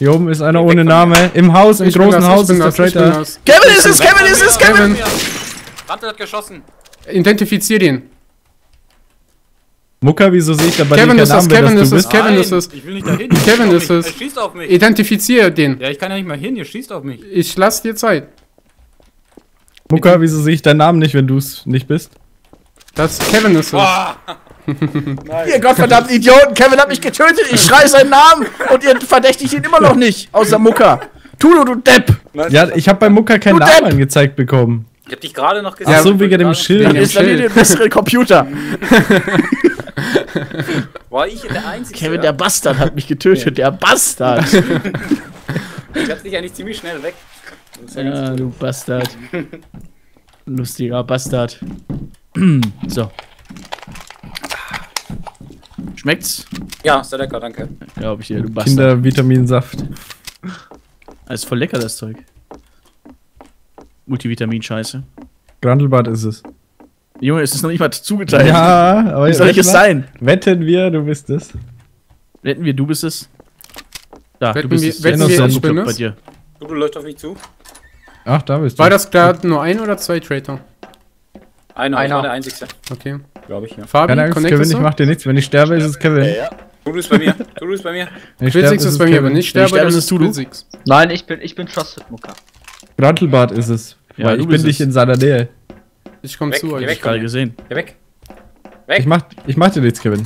Hier oben ist einer ohne Name. Im Haus, im großen Haus ist der Traitor. Kevin ist es, Kevin ist es, Kevin! Rantel hat geschossen. Identifizier den. Mucka, wieso sehe ich da bei Kevin dir ist keinen es, Namen, Kevin wer ist das es, du bist? Kevin ist es. Ich will nicht dahin. Kevin ist es. Er schießt auf mich. Identifizier den. Ja, ich kann ja nicht mal hin, ihr schießt auf mich. Ich lass dir Zeit. Mucka, wieso sehe ich deinen Namen nicht, wenn du es nicht bist? Das Kevin ist es. Boah. Ihr gottverdammten Idioten, Kevin hat mich getötet, ich schrei seinen Namen und ihr verdächtigt ihn immer noch nicht, außer Mucka. Tudo, du Depp! Ja, ich habe bei Mucka keinen Du Namen Depp! angezeigt bekommen. Ich hab dich gerade noch gesehen. Ach so, wegen dem Schild. Wegen dem Installier dir einen besseren Computer. War ich der Einzige? Kevin, der Bastard, hat mich getötet, der Bastard. Ich hatte dich eigentlich ziemlich schnell weg. Ja, du Bastard. Lustiger Bastard. So. Schmeckt's? Ja, ist sehr lecker, danke. Glaub ich dir, du Bastard. Kindervitaminsaft. Das ist voll lecker, das Zeug. Multivitamin-Scheiße. Grandelbad ist es. Junge, es ist noch nicht mal zugeteilt. Ja, aber Wie soll ich es sein? Wetten wir, du bist es. Wetten wir, du bist es? Da, Wetten du bist wir- es. wetten wir, Innocent ich bin Club bei es? dir. Du läufst auf mich zu. Ach, da bist du. War das gerade nur ein oder zwei Traitor? Ich war der Einzige. Okay. Glaube ich, ja. Fabi, Keine Angst, connectest Kevin, ich du? mach dir nichts. Wenn ich sterbe, ist es Kevin. Du bist bei mir. Du bist bei mir. Wenn ich sterbe, Quizzix ist bei mir, wenn ich sterbe, sterbe, dann ist ist es Tudu. Quizzix. Nein, ich bin Trusted Mucker. Grandelbad ist es. Ja, Weil du ich bin bist nicht es. in seiner Nähe. Ich komm Weg, zu geh euch. weg. Gerade gesehen. Geh weg. Ich mach dir nichts, Kevin.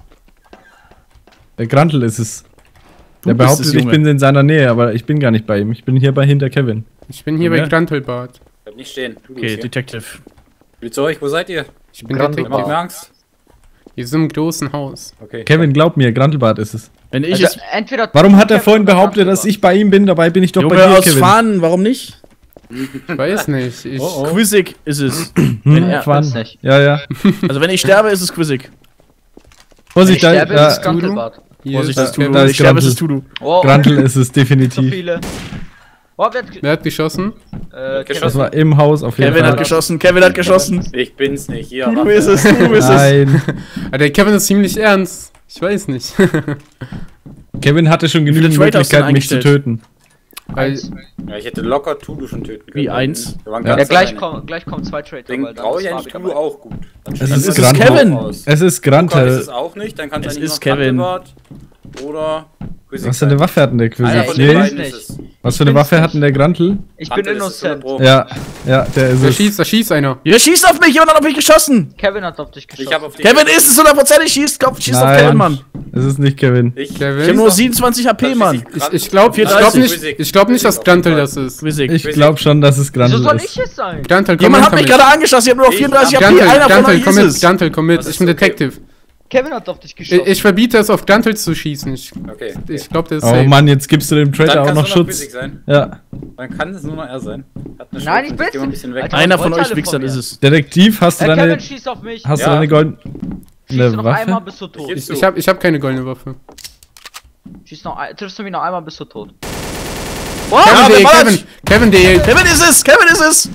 Der Grantl ist es. Der bist behauptet, es, ich Junge. bin in seiner Nähe, aber ich bin gar nicht bei ihm. Ich bin hier bei hinter Kevin. Ich bin hier Ja. bei Grantelbad. Bleib nicht stehen. Du Okay, bist hier. Detective. Will zu euch, wo seid ihr? Ich bin Grantelbad. Habt ihr Detektiv. mir Angst? Wir sind im großen Haus. Okay. Kevin, glaub mir, Grantelbad ist es. Wenn ich Also, es. entweder Warum hat er Kevin vorhin oder behauptet, dass ich bei ihm bin? Dabei bin ich doch Junge, bei dir, aus Kevin. Fahnen, warum nicht? Ich weiß nicht. Ich, Oh, oh. Quizig ist es. Wenn er, Quan. weiß nicht. Ja, ja. also wenn ich sterbe, ist es Quizig. Vorsicht, Wenn ich sterbe, ist es da, Grantelbad. Hier Vorsicht, ist das ist Tudu. Kevin. da Wenn ist ich sterbe, ist es Grantl. Tudu. Oh, Grantl ist es so definitiv. viele. Oh, wer hat Wer hat geschossen? Das war im Haus auf jeden Kevin hat Fall. geschossen, Kevin hat geschossen. Ich bin's nicht. Hier. Du bist es, du bist es. Nein. Der Kevin ist ziemlich ernst. Ich weiß nicht. Kevin hatte schon viele genügend Trade hast du denn Möglichkeiten, mich zu eingestellt? töten. Weil, Ja, ich hätte locker Tudu schon töten können. Wie, eins? Wir waren Ja. ganz Ja, alleine. gleich kommen zwei Traitor, Deswegen weil dann brauche ist ich Fabi eigentlich Tudu dabei. auch gut. Dann Es schließt ist das Kevin. Kevin. Aus. Es ist Luca ist Grantl. es auch nicht, dann kann es Es eigentlich ist noch Kevin. Grandelbart oder Quizzic Was für eine sein. Waffe hat denn der Einer Quizzic? von den Nee. beiden Nicht. ist es. Was für eine Ich Waffe bin's hat denn der Grantl? Ich bin Rantel ist es innocent. 100 Pro. Ja, der ist es. da schießt einer. Ja, schießt auf mich, jemand hat auf mich geschossen. Kevin hat auf dich geschossen. Ich habe auf dich. Kevin ist es 100%, schießt auf Kevin, Mann. Es ist nicht Kevin. Ich Kevin? Ich hab nur 27 HP, Mann. Ich glaube 34. ich glaub nicht, dass Grantel das ist. Quizig. Ich glaube schon, dass es Wieso Grantl soll ist. ich es sein? Grantel, komm Jemand mit, hat mich gerade angeschossen, ich hab nur noch 34 HP. Einer von euch komm ist mit, es. Grantel, komm mit. Das Ich bin ist okay. Detective. Kevin hat auf dich geschossen. Ich verbiete es, auf Grantel zu schießen. Okay. Ich glaube, der ist Oh safe. Mann, jetzt gibst du dem Dann Traitor auch kann noch es nur noch Schutz. Quizzic sein. Ja. Dann kann es nur noch er sein. Hat eine Nein, Chance, ich bin's geh mal ein nicht. bisschen weg. Alter. Einer von Vorteile euch von Wichsern mir. ist es. Detektiv, hast du Kevin deine, schießt auf mich. hast du Ja. deine goldene Schießt du noch einmal, Waffe? bist du tot. gib's Ich hab keine goldene Waffe. Triffst du mich noch einmal, bist du tot. Kevin, wer war Kevin, DL. Kevin ist es, Kevin ist es.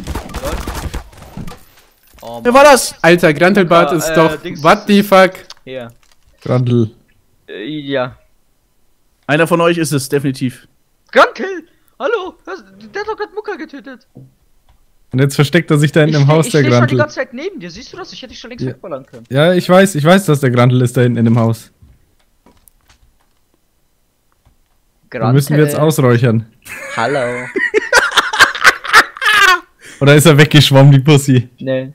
Oh, Wer war das? Alter, Grantelbart ist doch. Dings What the fuck? Hier. Grantl. Ja. Einer von euch ist es, definitiv. Grantel! Hallo! Der hat doch gerade Mucker getötet. Und jetzt versteckt er sich da hinten im Haus, ich der steh schon die Grantl. ganze Zeit neben dir. Siehst du das? Ich hätte dich schon längst Ja. wegballern können. Ja, ich weiß, dass der Grantl ist da hinten in dem Haus. Den müssen wir jetzt ausräuchern. Hallo. Oder ist er weggeschwommen, die Pussy? Nee.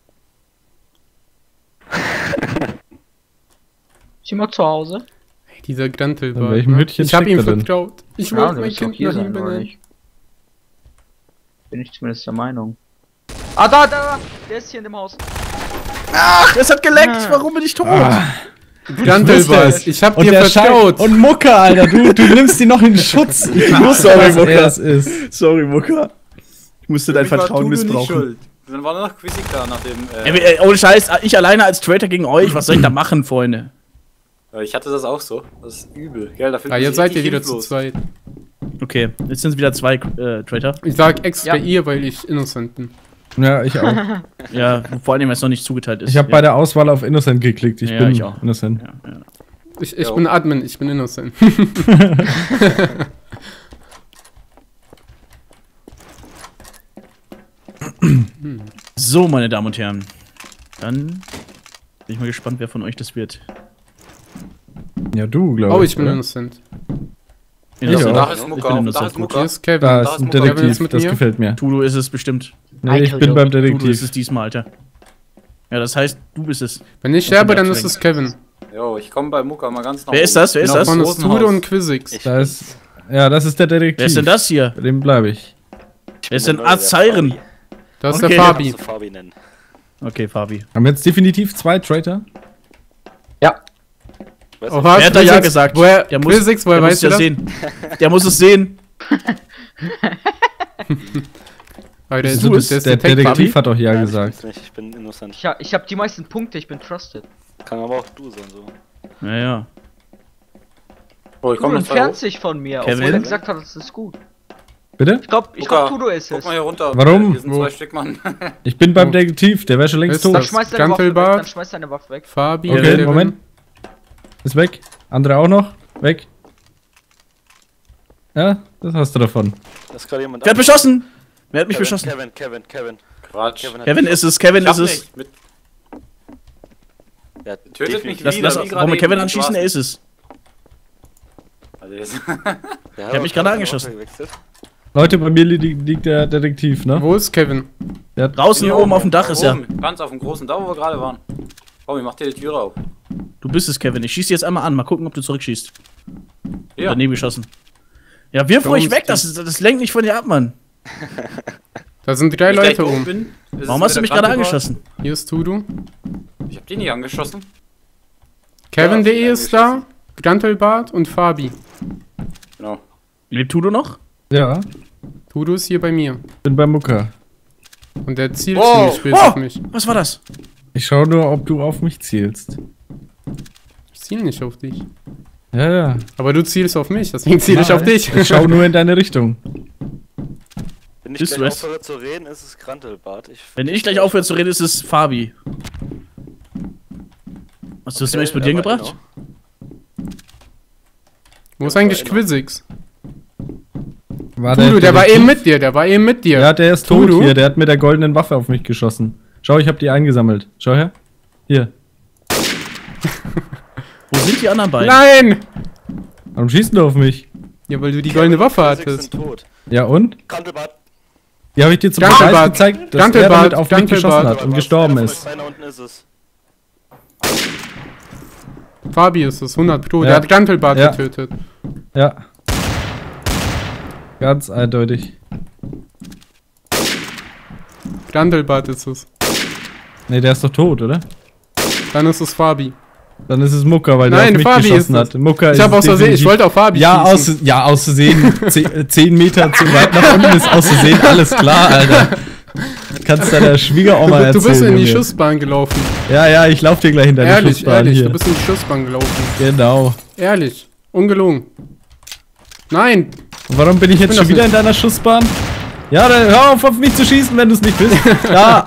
Ich bin mal zu Hause. Dieser Grantelbart. In welchem Hütchen Ich hab ihm steckt er denn? vertraut. Ich Ja, wollte du mein wirst doch Kind hier nach ihm sein, oder benennen. nicht? Bin ich zumindest der Meinung. Ah, da! Der ist hier in dem Haus. Ach, es hat geleckt. Ah. Warum bin ich tot? Grantelbart, ich hab Und dir der vertraut. Und Mucka, Alter, du nimmst ihn noch in Schutz. Ich wusste, Sorry, dass Mucka. er es ist. Sorry, Mucka. Ich musste dein Für mich war Vertrauen Tudu nicht missbrauchen. schuld. Dann war nur noch Quizzic da nach dem. Ohne Scheiß, ich alleine als Traitor gegen euch, was soll ich da machen, Freunde? Ich hatte das auch so. Das ist übel. Gell, da fühlt Ja, man jetzt sich seid ihr richtig wieder zu hilflos. zweit. Okay, jetzt sind es wieder zwei Traitor. Ich sag extra Ja. ihr, weil ich innocent bin. Ja, ich auch. Ja, vor allem, weil es noch nicht zugeteilt ist. Ich habe bei der Auswahl auf Innocent geklickt. Ich Ja, bin ich auch. Innocent. Ja. Ich Ja. bin Admin, ich bin innocent. So, meine Damen und Herren. Dann bin ich mal gespannt, wer von euch das wird. Ja, du, glaube ich. Oh, ich bin oder? innocent. Innocent. auch. Da ist Ich Mucka, bin da Innocent. ist Mucka. Hier ist Kevin. Da Da ist ist ein Mucka. Kevin Detektiv, ist mit das mir. gefällt mir. Tudo ist es bestimmt. Nee, ich bin beim Tudo ist Detektiv. es diesmal, Alter. Ja, das heißt, du bist es. Wenn ich sterbe, dann ist es Kevin. Jo, ich komme bei Mucka mal ganz nach Wer ist das? Wer ist das? Davon ist Rosenhaus. Tudo und Quizix. Da ist, ja, das ist der Detektiv. Wer ist denn das hier? Bei dem bleibe ich. Wer ist denn Aziren? Das ist Okay. der Fabi. Kannst du Fabi nennen. Okay, Fabi. Haben wir jetzt definitiv 2 Traitor? Weiß Oh, nicht. was? Wer hat da ja Quizix? gesagt? Woher, Der muss, Quizix, woher der muss weißt du ja das? sehen. Der muss es sehen. Weil der, Du der bist, ist der Detective. Detektiv hat doch ja Nein, gesagt. Ich, nicht. Ich bin innocent. Ich hab die meisten Punkte, ich bin trusted. Kann aber auch du sein, so. Naja. Oh, ich Du komme noch entfernt sich von mir, Kevin? obwohl er gesagt hat, das ist gut. Bitte? Ich glaub, Tudo ist Guck es. mal hier runter. Warum? Hier sind Wo? 2 Stück, Mann. Ich bin beim Detektiv, der wäre schon längst Ist tot. Dann das- schmeiß deine Waffe weg, Gantelbart? dann schmeiß deine Waffe weg. Fabi, Okay, Kevin. Moment. Ist weg. Andere auch noch? Weg. Ja, das hast du davon. Da ist gerade jemand Wer hat beschossen? Wer hat mich beschossen? Kevin. Quatsch. Kevin hat Kevin ist es, Kevin Ich hab ist es. nicht. Mit, Ja, tötet mich Lass, wieder, lass, wie gerade wollen wir Kevin eben. anschießen? Er ist es. Also jetzt. Der hab mich gerade angeschossen. Leute, bei mir liegt der Detektiv, ne? Wo ist Kevin? Der hat, Draußen oben auf dem Dach ist er. Oben, ganz auf dem großen, da wo wir gerade waren. Oh, ich mach dir die Tür auf. Du bist es, Kevin. Ich schieß jetzt einmal an. Mal gucken, ob du zurückschießt. Ja. Daneben geschossen. Ja, wirf ruhig weg. ist Das lenkt nicht von dir ab, Mann. Da sind 3 Wenn ich gleich Leute oben oben. bin, ist Warum es hast du wieder mich gerade Krankenwagen. angeschossen? Hier ist Tudo. Ich hab den nicht angeschossen. Kevin.de Ja, ist da. Gantelbart und Fabi. Genau. Lebt Tudo noch? ja, Tudo ist hier bei mir. bin bei Mucka. Und der zielt Wow. ziemlich spät Wow. auf mich. Was war das? Ich schau nur, ob du auf mich zielst. Ich ziel nicht auf dich. Ja, ja. Aber du zielst auf mich, deswegen ziel ich Nein, auf dich. Ich schau nur in deine Richtung. Wenn ich Bist du gleich es? aufhöre zu reden, ist es Grantelbart. Wenn ich gleich aufhöre zu reden, ist es Fabi. Hast du das zum Explodieren aber gebracht? Wo ist eigentlich Quizix? War Tudo, der war Detektiv? eben mit dir, der war eben mit dir. Ja, der ist tot Tudo? hier. Der hat mit der goldenen Waffe auf mich geschossen. Schau, ich hab die eingesammelt. Schau her. Hier. Wo sind die anderen beiden? Nein! Warum schießt du auf mich? Ja, weil du die goldene Waffe Physics hattest. sind tot. Ja, und? Grantelbart. Die habe ich dir zum Gantelbart. Beweis gezeigt, dass er Gantelbart. damit auf mich geschossen Gantelbart. hat und gestorben Einer von ist. euch beiden unten ist es. Fabi ist es, 100 Pro. Ja. Der hat Gantelbart Ja. getötet. Ja. Ganz eindeutig. Gantelbart ist es. Ne, der ist doch tot, oder? Dann ist es Fabi. Dann ist es Mucka, weil der Nein, auf mich Fabi geschossen ist es. hat. Mucka Ich habe aus Versehen, ich definitiv- wollte auf Fabi Ja, schießen. aus Versehen 10 Meter zu weit nach unten ist aus Versehen alles klar, Alter. Kannst deiner Schwiegeroma Du erzählen. bist in die Junge. Schussbahn gelaufen. Ja, ich lauf dir gleich hinter die Ehrlich, Schussbahn ehrlich, hier. du bist in die Schussbahn gelaufen. Genau. Ehrlich. Ungelogen. Nein! Und warum bin ich jetzt bin schon das wieder nicht. in deiner Schussbahn? Ja, dann hör auf mich zu schießen, wenn du es nicht bist. Ja,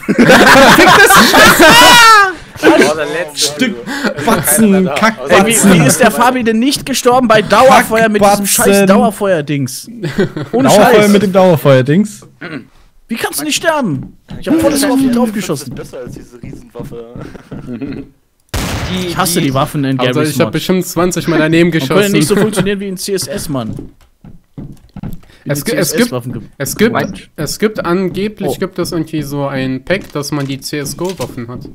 Oh, der letzte. Stück Also, Batzen, keiner da. Kackbatzen. Außer- Wie ist der Fabi denn nicht gestorben bei Dauerfeuer mit diesem scheiß Kackbatzen. Dauerfeuer-Dings? Ohne Dauerfeuer Scheiß. mit dem Dauerfeuer-Dings. Wie kannst du nicht sterben? Ich hab volles auf ihn draufgeschossen. Das ist besser als diese Riesenwaffe. Ich hasse die Waffen in Also Garry's ich habe Mod. bestimmt 20 Mal daneben Die können geschossen. nicht so funktionieren wie in CSS, Mann. Wie Es die gibt- es gibt- CSS-Waffen gibt. Es gibt angeblich Oh. gibt es irgendwie so ein Pack, dass man die CSGO-Waffen hat.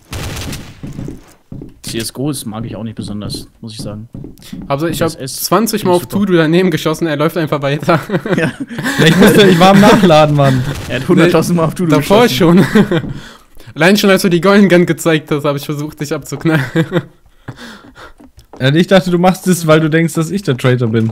CSGO ist, mag ich auch nicht besonders, muss ich sagen. Also ich habe CSS 20 Mal auf super. Tudo daneben geschossen, er läuft einfach weiter. Ja, ich war am Nachladen, Mann. Er hat 100.000 Mal auf Tudo Davor geschossen. schon. Allein schon als du die Golden Gun gezeigt hast, habe ich versucht, dich abzuknallen. Ja, ich dachte, du machst es, weil du denkst, dass ich der Traitor bin.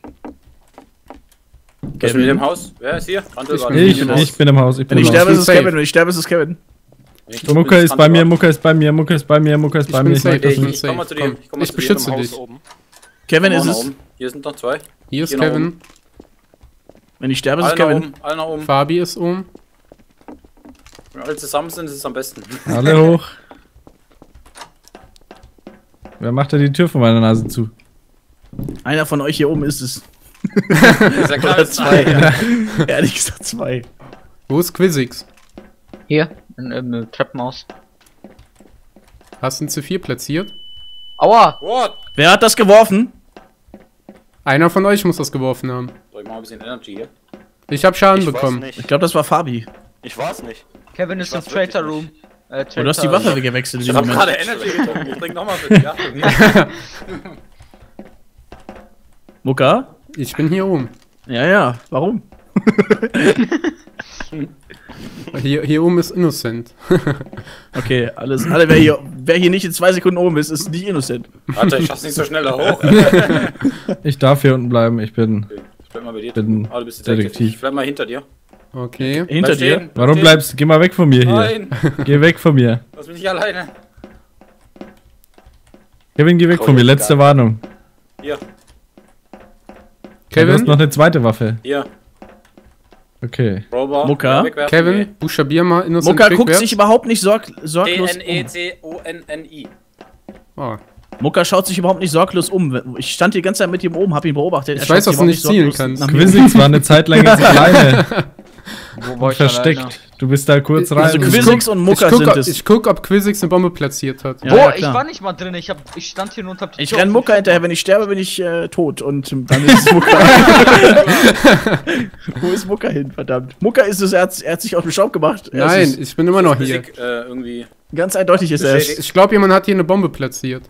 Wer ist mit dem Haus? Wer ist hier? Grantelbart. bin Ich bin im Haus. Wenn ich Genau. sterbe, ist Ich es bin Kevin. safe. Wenn ich sterbe, ist es Kevin. Wenn ich tot Mucka bin, ist bei mir, Grantelbart. Mucka ist bei mir, Mucka ist bei mir, Mucka ist bei mir. bin safe, das ich bin nicht. Ich komm mal safe. zu dir. Komm, Ich komm mal ich zu dir beschütze im Haus dich. oben. Kevin Komm ist nach es. oben. Hier sind noch 2. Hier ist Hier nach Kevin, oben. Wenn ich sterbe, ist es Alle nach Kevin. oben. Alle nach oben. Fabi ist oben. Wenn alle zusammen sind, ist es am besten. Alle hoch. Wer macht da die Tür von meiner Nase zu? Einer von euch hier oben ist es. Ist ja klar, Oder es ist zwei. Ehrlich gesagt 2. Wo ist Quizix? Hier, im Treppenhaus. Hast du einen C4 platziert? Aua! What? Wer hat das geworfen? Einer von euch muss das geworfen haben. Soll ich mal ein bisschen Energy hier? Ich hab Schaden Ich war's bekommen. nicht. Ich glaube, das war Fabi. Ich war's nicht. Kevin ist im weiß wirklich Traitor Room. Oh, du hast die Waffe gewechselt in Ich dem hab Moment. gerade Energy getrunken. Ich trink nochmal für dich. Achtung, hier. Mucka? Ich bin hier oben. Ja, warum? Hier oben ist Innocent. Okay, wer hier nicht in 2 Sekunden oben ist nicht innocent. Warte, ich schaff's nicht so schnell da hoch. Ich darf hier unten bleiben, ich bin Ich bleib mal bei dir. Bin Ah, du bist Detektiv. Detektiv. Ich bleib mal hinter dir. Okay. Hinter Bleib dir? stehen. Warum Stehen. bleibst du? Geh mal weg von mir hier. Nein, Geh weg von mir. lass mich nicht alleine. Kevin, geh weg von mir. Letzte Warnung. Hier, Du hast Kevin? noch eine zweite Waffe. hier. Okay. Rover. Mucka? Wegwerfen. Kevin, buchstabier mal Innocent Mucka guckt rückwärts. sich überhaupt nicht sorglos um. D-N-E-C-O-N-N-I. Oh. Mucka schaut sich überhaupt nicht sorglos um. Ich stand die ganze Zeit mit ihm oben, hab ihn beobachtet. Er Ich schaut weiß, sich dass du überhaupt nicht zielen sorglos kannst. nach mir. Quizix war eine Zeit lang jetzt alleine Wo und war ich versteckt. alleine? Du bist da kurz rein. Also und- Quizix und Mucka sind es. Ich guck, ob Quizix eine Bombe platziert hat. Ja, Wo? ja, Ich klar. war nicht mal drin. Ich stand hier nur und hab die Ich Tür renn offen. Mucka hinterher, wenn ich sterbe, bin ich tot und dann ist es Mucka. Wo ist Mucka hin, verdammt? Mucka ist es, er hat sich auf den Staub gemacht. Er Nein, ist ich bin immer noch hier. Physik, irgendwie. es. Ganz eindeutig ist er es. Beschädigt. Ich glaube, jemand hat hier eine Bombe platziert.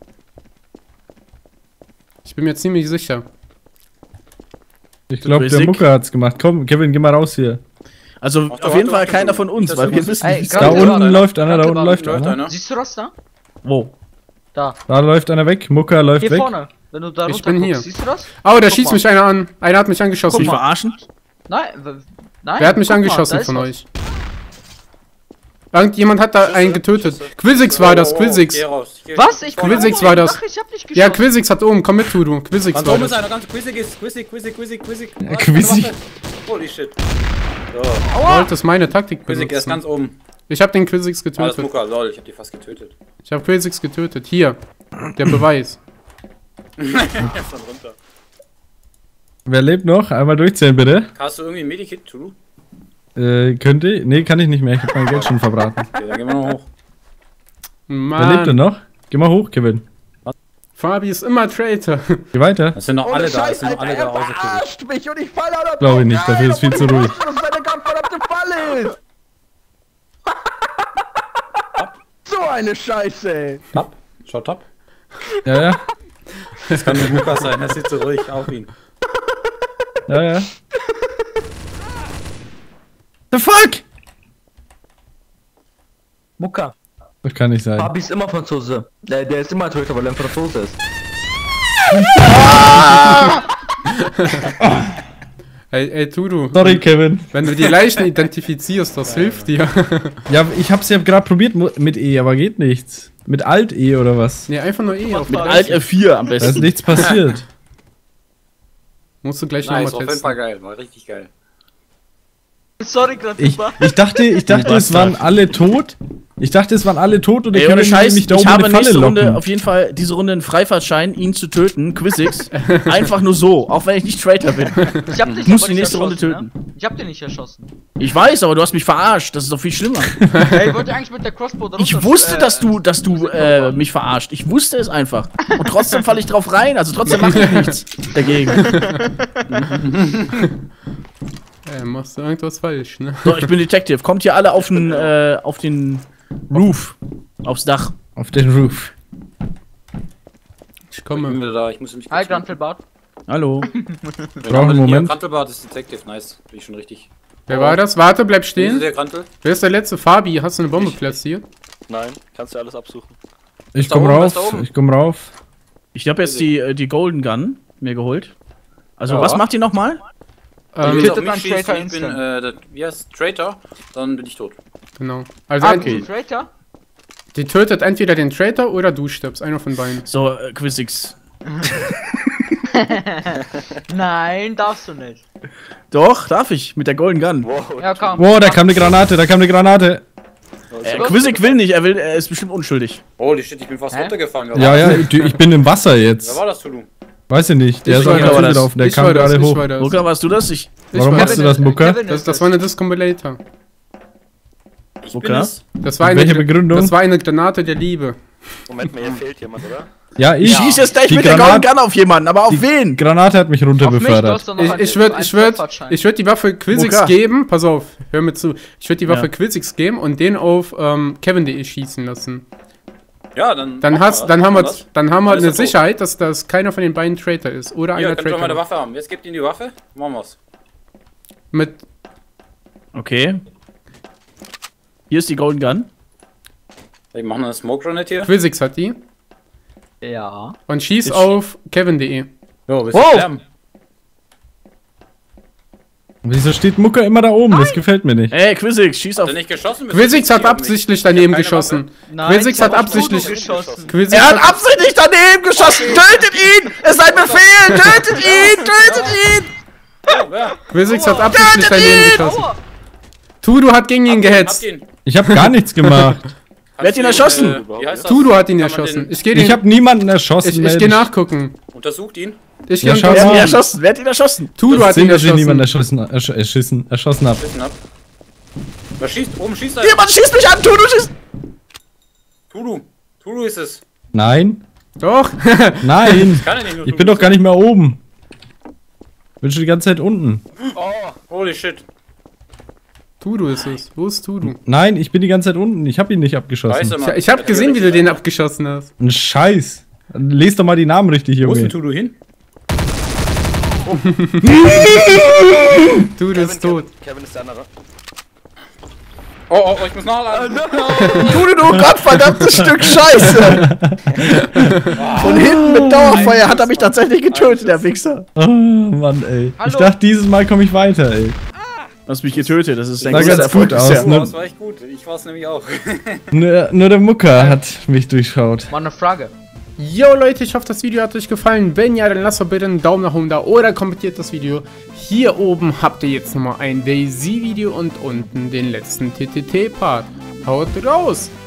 Ich bin mir ziemlich sicher. Ich glaube, der Quizix? Mucke hat's gemacht. Komm, Kevin, geh mal raus hier. Also Warte, auf jeden warte, Fall keiner warte. von uns, Nicht, weil dass wir du wissen, Ey, wie es gar Da nicht. da unten läuft einer, da unten läuft Läuft einer. einer. Siehst du das da? Wo? Da. Da läuft einer weg. Mucke läuft Hier weg. vorne. Wenn du da Ich runter bin guckst, hier. siehst du das? Oh, da Guck schießt mal. mich einer an. Einer hat mich angeschossen. Mich verarschen? Nein, nein. Wer hat mich guck mal, angeschossen da ist von was. euch? Irgendjemand hat da einen getötet. Quizix war das, Quizix. Geh raus. Geh Was? Ich bin Quizix oben. war das. Ach, ich hab nicht geschossen. Ja, Quizix hat oben. Komm mit, Tudu. Quizix Ganz war oben ist das. einer, ganz Quizig ist. Quizig. Quizig. Holy shit. So, Wollt das meine Taktik Quizig, er ist ganz benutzen? oben. Ich hab den Quizix Ah, das ist getötet. Mucka, lol, ich hab die fast getötet. Ich hab Quizix getötet. Hier. Der Beweis. Er ist dann runter. Wer lebt noch? Einmal durchzählen, bitte. Hast du irgendwie ein Medikit, Tulu? Könnte? Nee, kann ich nicht mehr. Ich hab mein Geld schon verbraten. Okay, dann gehen wir noch hoch. Wer lebt denn Mann. noch? Geh mal hoch, Kevin. Fabi ist immer Traitor. Geh weiter. Es sind noch alle da, es sind noch alle da außer Tulu. verarscht mich und ich falle da Glaube ich nicht, dafür ist viel zu ruhig. Das ist eine gottverdammte Falle ist. So eine Scheiße, ey. Top, schau top. Ja, ja. Das kann nur Mucka sein, er sitzt so ruhig auf ihn. Ja, ja. The fuck? Mucka, Das kann nicht sein. Fabi ist immer Franzose. Der ist immer Traitor, weil er ein Franzose ist. Ey, Tudu. Sorry, Kevin. Wenn du die Leichen identifizierst, das hilft dir. Ja, ich hab's ja gerade probiert mit E, aber geht nichts. Mit Alt E oder was? Nee, einfach nur E auf Mit Alt F4 am Da ist besten. nichts passiert. Musst du gleich Nice, nochmal auf jeden testen. Fall geil, war richtig geil. Sorry, gerade Ich dachte, es waren alle tot. Ich dachte, es waren alle tot und Ey, können ohne Scheiß, mich da ich oben in habe eine Falle nächste Runde locken. auf jeden Fall diese Runde einen Freifahrtschein, ihn zu töten, Quizix. Einfach nur so, auch wenn ich nicht Traitor bin. Ich hab dich Muss aber die nicht nächste Runde erschossen, töten. Ne? Ich hab den nicht erschossen. Ich weiß, aber du hast mich verarscht, das ist doch viel schlimmer. Ey, ich wollte eigentlich mit der Crossbow da Ich runter- wusste, dass du mich verarscht. Ich wusste es einfach. Und trotzdem falle ich drauf rein, also trotzdem mache ich nichts dagegen. Machst du irgendwas falsch, ne? So, ich bin Detective. Kommt hier alle auf den Roof. Aufs Dach. Auf den Roof. Ich Ich bin komme. wieder da, ich muss mich Hi, Grantelbart. Hallo. Brauchen einen Moment. Grantelbart ist Detective, nice. Bin ich schon richtig. Wer war das? Warte, bleib Ist stehen. der Grantel? Wer ist der letzte? Fabi, hast du eine Bombe platziert? Nein, kannst du alles absuchen. Ich da komm oben, rauf. ist da oben. Ich komm rauf. Ich habe jetzt die Golden Gun mir geholt. Also, Ja. was macht ihr nochmal? Wenn du Ähm, jetzt auf Tötet mich einen schießt, Traitor und ich bin, instant. wie heißt Traitor, dann bin ich tot. genau. Also Okay. Traitor? die tötet entweder den Traitor oder du stirbst. Einer von beiden. So, Quizix. Nein, darfst du nicht. Doch, darf ich. Mit der Golden Gun. Wow. Ja, komm. Wow, da kam eine Granate, da kam eine Granate. Quizix will nicht, er ist bestimmt unschuldig. Holy shit, ich bin fast Hä? runtergefahren. Ja, ja, ich bin im Wasser Wer jetzt. war das, Tulu? Weiß ich nicht. Der Ich ist war auf das. mich zugelaufen, der Ich kam war das, gerade ich hoch. war das. Luca, warst du das? Warum war machst du das, Mucka? Kevin Das ist war eine Discombinator. Ich bin Mucka? es. Das war, Welche Begründung? das war eine Granate der Liebe. Moment mal, hier fehlt jemand, oder? Ja, ich. Schieß jetzt gleich Die mit der Golden Granat- Gun auf jemanden, aber auf wen? Granate hat mich Auf mich, du runterbefördert. hast doch noch Ich würd die Waffe Quizix Mucka. geben. Pass auf, hör mir zu. Ich würde die Waffe Ja. Quizix geben und den auf Kevin.de schießen lassen. Ja, dann. Dann, machen dann haben wir das. eine Alles ist tot. Sicherheit, dass das keiner von den beiden Traitor ist. Oder Hier, einer könnt ihr mal Traitor. eine Waffe haben. Jetzt gebt ihm die Waffe. Machen wir's. Mit Okay. Hier ist die Golden Gun. Wir machen eine Smoke Grenade hier. Quizix hat die. Ja. Und schieß auf Kevin.de. Jo, bis Wow. sterben. Wieso steht Mucka immer da oben? Das gefällt mir nicht. Ey, Quizix, schieß auf. Hat er nicht geschossen? Quizix hat absichtlich daneben keine geschossen. Nein, Quizix ich hat hab auf absichtlich Tudo geschossen. Quizix Er hat absichtlich daneben geschossen! Tötet ihn! Es ist ein Befehl! Tötet ihn! Tötet ihn! Quizix hat absichtlich Tötet daneben ihn! geschossen. Tudo hat gegen ihn gehetzt. Ich habe gar nichts gemacht. Wer hat ihn erschossen? Wie heißt das? Tudo hat ihn Kann man erschossen. den- Ich gehe Ich habe niemanden erschossen. ich Mensch. geh nachgucken. Untersucht ihn. Ich Ja, geh schau Wer hat ihn mal. erschossen? Wer hat ihn erschossen? Tudo hat Sehen, ihn dass ich niemanden erschossen. erschossen habe. Wissen ab. Wer schießt? Oben schießt er. Jemand schießt mich an! Tudu schießt! Tudu. Tudu ist es. Nein, Doch. nein. Kann er nicht nur Ich Tudu bin doch sein. gar nicht mehr oben. Bin schon die ganze Zeit unten. Holy shit. Tudo ist es. Wo ist Tudo? Nein, ich bin die ganze Zeit unten. Ich habe ihn nicht abgeschossen. Scheiße, Mann. Ich hab gesehen, wie du den abgeschossen hast. Ein Scheiß. Lies doch mal die Namen richtig, Wo ist Junge. denn Tudu hin? Tudo ist tot. Kevin ist der andere. Oh, ich muss nachladen. Tudu, du gottverdammtes Stück Scheiße! Von hinten mit Dauerfeuer hat er mich tatsächlich getötet, der Wichser. Oh, Mann, ey. Ich Hallo? dachte, dieses Mal komme ich weiter, ey. Du hast mich getötet, das ist ein Sah großer ganz Erfolg gut aus, bisher. ne? Das war echt gut. Ich war's nämlich auch. Nur der Mucka hat mich durchschaut. Mal eine Frage. Yo Leute, ich hoffe das Video hat euch gefallen. Wenn ja, dann lasst doch bitte einen Daumen nach oben da oder kommentiert das Video. Hier oben habt ihr jetzt nochmal ein DayZ-Video und unten den letzten TTT-Part. Haut raus!